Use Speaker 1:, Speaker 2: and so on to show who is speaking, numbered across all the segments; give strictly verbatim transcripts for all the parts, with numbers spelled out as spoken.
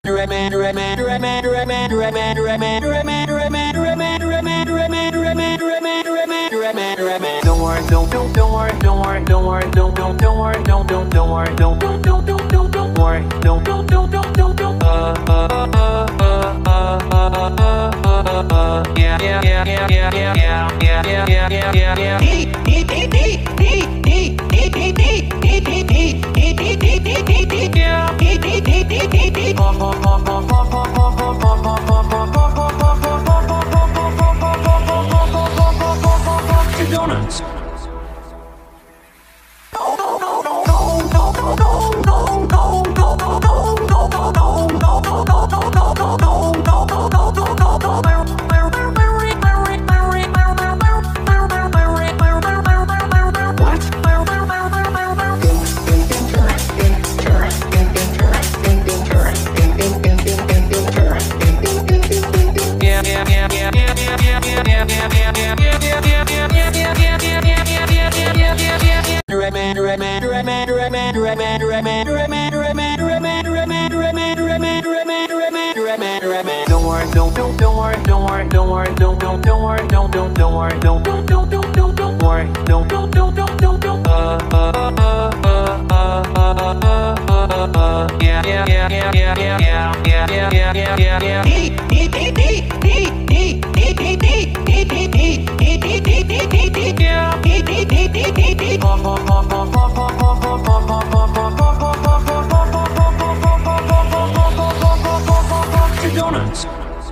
Speaker 1: worry, don't don't don't worry, don't worry, don't worry, don't don't don't worry, don't don't don't worry, don't don't don't don't don't don't worry, don't don't don't don't don't don't. Uh uh uh uh uh uh uh uh. Yeah yeah yeah yeah yeah yeah yeah yeah yeah yeah yeah yeah. Donuts. Don't worry, don't don't don't worry, don't worry, don't worry, don't don't don't worry, don't don't don't worry, don't don't don't don't don't don't worry, don't don't don't don't don't don't. Uh uh uh uh uh uh uh uh. Yeah yeah yeah yeah yeah yeah yeah yeah yeah yeah yeah yeah. Donuts.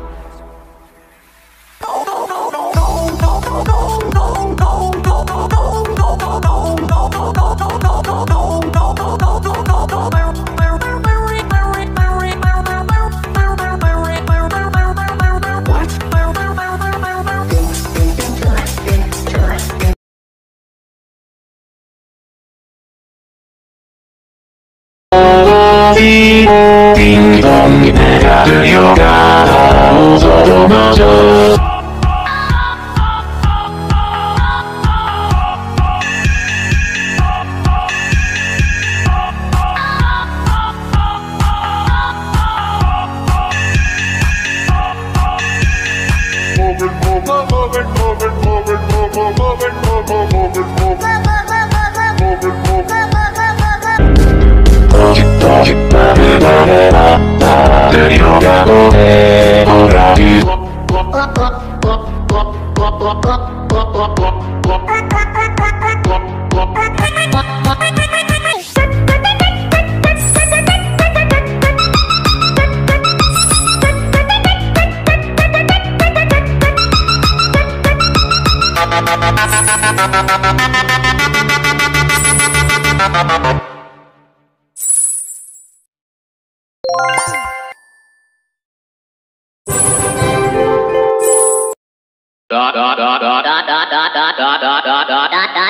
Speaker 2: Ding dong, 내가 들려가 웃어도 맞아. 다시 밤을 보내라 나 들여가고 해 오라지 Da da da da da da da da da da da da da da